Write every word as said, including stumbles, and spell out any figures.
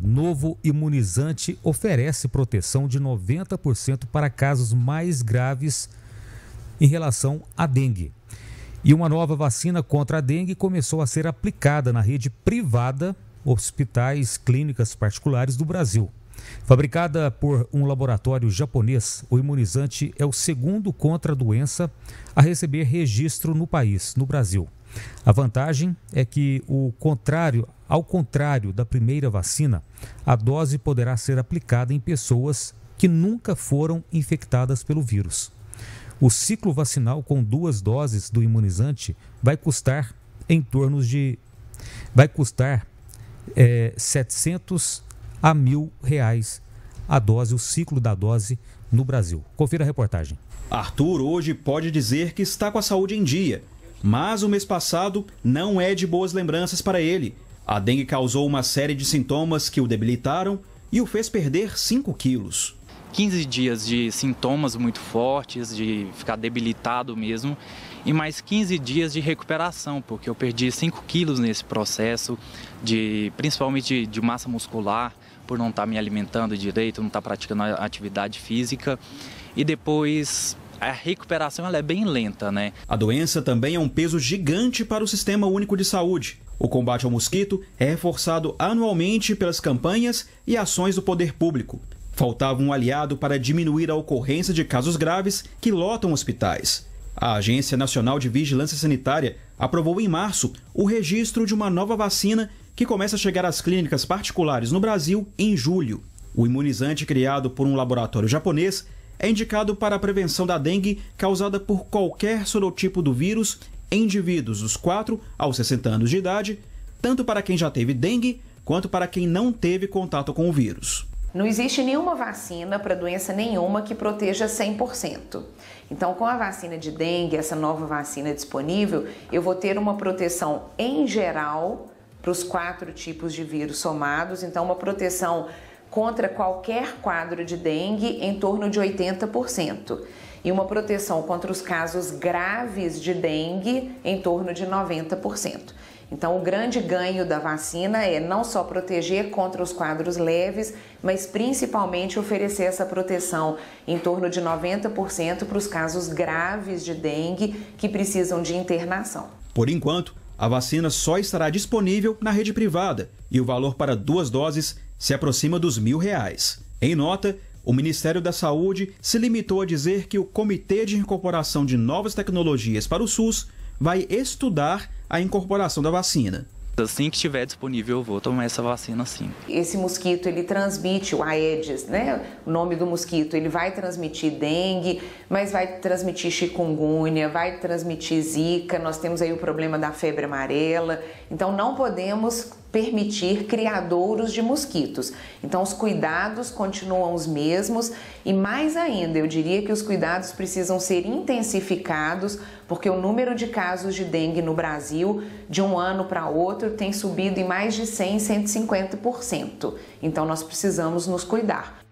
Novo imunizante oferece proteção de noventa por cento para casos mais graves em relação à dengue. E uma nova vacina contra a dengue começou a ser aplicada na rede privada, hospitais, clínicas particulares do Brasil. Fabricada por um laboratório japonês, o imunizante é o segundo contra a doença a receber registro no país, no Brasil. A vantagem é que, o contrário, ao contrário da primeira vacina, a dose poderá ser aplicada em pessoas que nunca foram infectadas pelo vírus. O ciclo vacinal com duas doses do imunizante vai custar em torno de vai custar é, setecentos a mil reais a dose, o ciclo da dose no Brasil. Confira a reportagem. Arthur hoje pode dizer que está com a saúde em dia, mas o mês passado não é de boas lembranças para ele. A dengue causou uma série de sintomas que o debilitaram e o fez perder cinco quilos. quinze dias de sintomas muito fortes, de ficar debilitado mesmo, e mais quinze dias de recuperação, porque eu perdi cinco quilos nesse processo, de, principalmente de, de massa muscular, por não estar me alimentando direito, não estar praticando a atividade física, e depois a recuperação ela é bem lenta, né? A doença também é um peso gigante para o Sistema Único de Saúde. O combate ao mosquito é reforçado anualmente pelas campanhas e ações do poder público. Faltava um aliado para diminuir a ocorrência de casos graves que lotam hospitais. A Agência Nacional de Vigilância Sanitária aprovou em março o registro de uma nova vacina que começa a chegar às clínicas particulares no Brasil em julho. O imunizante criado por um laboratório japonês é indicado para a prevenção da dengue causada por qualquer sorotipo do vírus em indivíduos dos quatro aos sessenta anos de idade, tanto para quem já teve dengue quanto para quem não teve contato com o vírus. Não existe nenhuma vacina para doença nenhuma que proteja cem por cento. Então, com a vacina de dengue, essa nova vacina disponível, eu vou ter uma proteção em geral para os quatro tipos de vírus somados. Então, uma proteção contra qualquer quadro de dengue em torno de oitenta por cento. E uma proteção contra os casos graves de dengue em torno de noventa por cento. Então, o grande ganho da vacina é não só proteger contra os quadros leves, mas principalmente oferecer essa proteção em torno de noventa por cento para os casos graves de dengue que precisam de internação. Por enquanto, a vacina só estará disponível na rede privada e o valor para duas doses se aproxima dos mil reais. Em nota, o Ministério da Saúde se limitou a dizer que o Comitê de Incorporação de Novas Tecnologias para o SUS vai estudar a incorporação da vacina. Assim que estiver disponível, eu vou tomar essa vacina sim. Esse mosquito, ele transmite o Aedes, né? O nome do mosquito, ele vai transmitir dengue, mas vai transmitir chikungunya, vai transmitir zika, nós temos aí o problema da febre amarela. Então, não podemos permitir criadouros de mosquitos. Então, os cuidados continuam os mesmos e, mais ainda, eu diria que os cuidados precisam ser intensificados, porque o número de casos de dengue no Brasil, de um ano para outro, tem subido em mais de cem, cento e cinquenta por cento. Então, nós precisamos nos cuidar.